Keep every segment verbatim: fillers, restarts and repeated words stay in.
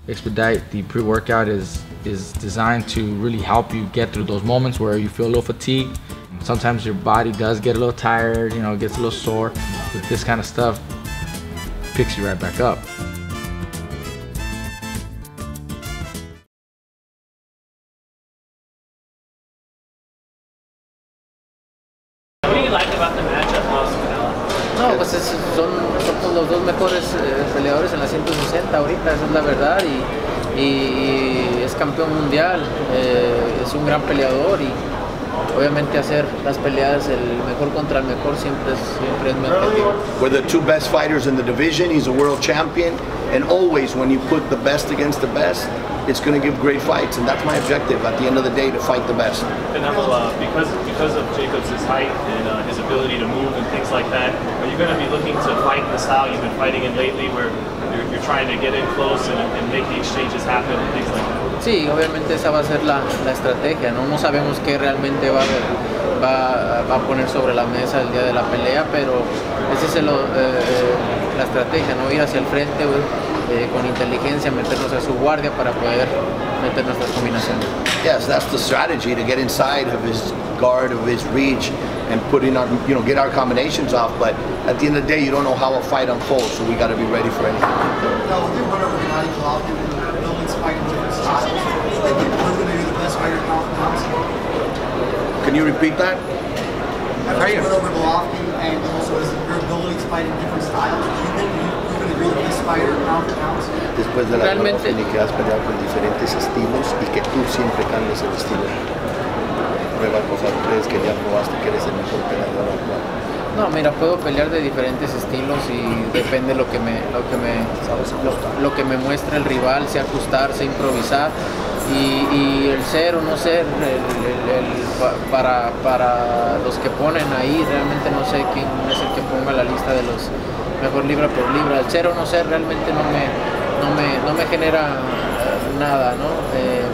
Expedite, the pre-workout is is designed to really help you get through those moments where you feel a little fatigued. Sometimes your body does get a little tired, you know, gets a little sore. But this kind of stuff picks you right back up. What do you like about the matchup, Masvidal? No, pues es, son, son los dos mejores eh, peleadores en la ciento sesenta ahorita, esa es la verdad, y, y, y es campeón mundial, eh, es un gran peleador y obviamente hacer las peleas el mejor contra el mejor siempre es, siempre es mi objetivo. We're the two best fighters in the division, he's a world champion, and always when you put the best against the best, it's going to give great fights, and that's my objective at the end of the day, to fight the best. Canelo, uh, because, because of Jacobs' height and uh, his ability to move and things like that, are you going to be looking to fight the style you've been fighting in lately, where you're, you're trying to get in close and, and make the exchanges happen and things like that? Sí, obviamente esa va a ser la, la estrategia, ¿no? No sabemos qué realmente va a, va, va a poner sobre la mesa el día de la pelea, pero esa es el, eh, la estrategia, ¿no? Ir hacia el frente, eh, con inteligencia, meternos a su guardia para poder meter nuestras combinaciones. Yes, that's the strategy, to get inside of his guard, of his reach, and put in our, you know, get our combinations off. But at the end of the day, you don't know how a fight unfolds, so we got to be ready for anything. No, they run over Gennady Golovkin and Billings fighting different styles. They think we're going to be the best fighter pound for pound. Can you repeat that? After you run over Golovkin and also his, your ability to fight in different styles, do you think you're going to be the best fighter pound for pound? Después de la Golovkin y que has peleado con diferentes estilos y que tú siempre cambias el estilo. Prueba cosas, crees que ya probaste que eres el mejor peleador actual. No, mira, puedo pelear de diferentes estilos y depende lo que me, lo que me, lo, lo que me muestre el rival, sé ajustar, sé improvisar y, y el ser o no ser, el, el, el, para, para los que ponen ahí, realmente no sé quién es el que ponga la lista de los mejor libra por libra. El ser o no ser realmente no me, no me, no me genera nada, ¿no? Eh,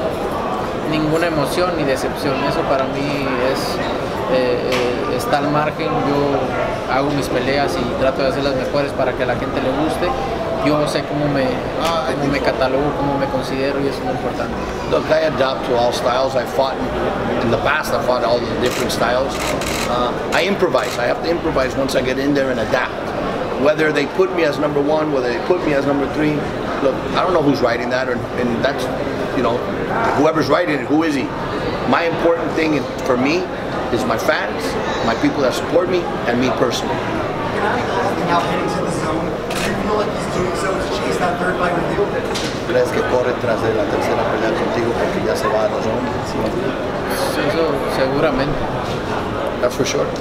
ninguna emoción ni decepción, eso para mí es... Eh, eh, está al margen. Yo hago mis peleas y trato de hacer las mejores para que a la gente le guste. Yo sé cómo me, cómo me catalogo, cómo me considero y eso es muy importante. Look, I adapt to all styles. I fought in, in the past, I fought all the different styles. Uh, I improvise. I have to improvise once I get in there and adapt. Whether they put me as number one, whether they put me as number three, look, I don't know who's writing that, or, and that's, you know, whoever's writing it, who is he? My important thing for me is my fans, my people that support me, and me personally. Gennady Golovkin now heading to the zone. Do you feel like he's doing so to chase that third fight with you? ¿Crees que corre tras de la tercera pelea contigo porque ya se va a la zona? Eso seguramente. That's for sure.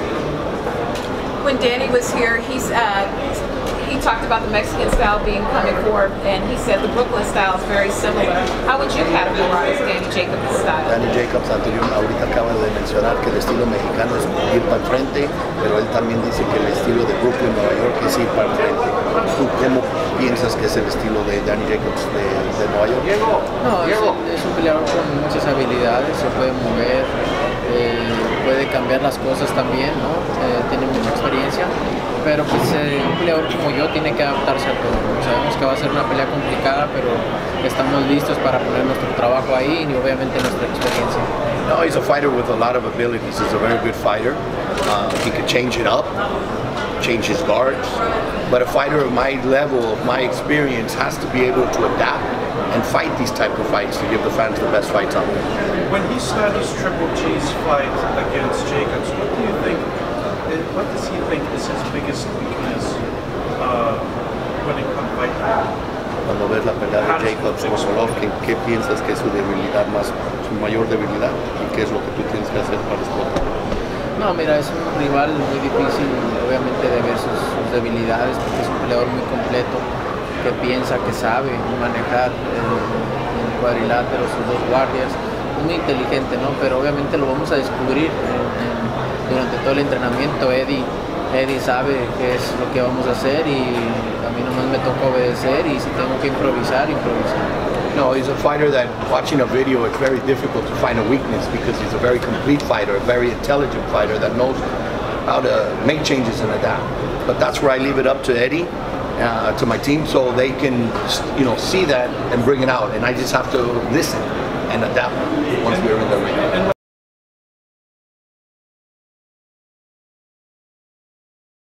When Danny was here, he's uh, he talked about the Mexican style being coming forward, and he said the Brooklyn style is very similar. How would you categorize Danny Jacobs' style? Danny Jacobs anterior, ahorita acaba de mencionar que el estilo mexicano es ir para el frente, pero él también dice que el estilo de Brooklyn, Nueva York es ir para el frente. ¿Tú cómo piensas que es el estilo de Danny Jacobs de, de Nueva York? No, es, es un peleador con muchas habilidades, se puede mover, eh, puede cambiar las cosas también, ¿no? Eh, tiene mucha experiencia. Pero pues eh, un peleador como yo tiene que adaptarse a todo. Sabemos que va a ser una pelea complicada, pero estamos listos para poner nuestro trabajo ahí y obviamente nuestra experiencia. No, he's a fighter with a lot of abilities. He's a very good fighter. Uh, he could change it up, change his guards. But a fighter of my level, of my experience, has to be able to adapt and fight these type of fights to give the fans the best fights out there. When he studies Triple G's fight against Jacobs, what do you think? What does he think is his biggest weakness uh, when it comes to fighting? Cuando ves la pelea de Jacobs con Golovkin, ¿qué piensas que es su debilidad más, su mayor debilidad? ¿Y qué es lo que tú tienes que hacer para explotar? No, mira, es un rival muy difícil, obviamente, de ver sus, sus debilidades, porque es un peleador muy completo, que piensa, que sabe manejar el, el cuadrilátero, sus dos guardias. Es muy inteligente, ¿no? Pero obviamente lo vamos a descubrir en, en, durante todo el entrenamiento. Eddie, Eddie sabe qué es lo que vamos a hacer y a mí nomás me toca obedecer y si tengo que improvisar, improvisar. No, he's a fighter that, watching a video, it's very difficult to find a weakness because he's a very complete fighter, a very intelligent fighter that knows how to make changes and adapt. But that's where I leave it up to Eddie uh, to my team, so they can, you know, see that and bring it out. And I just have to listen and adapt once we're in the ring.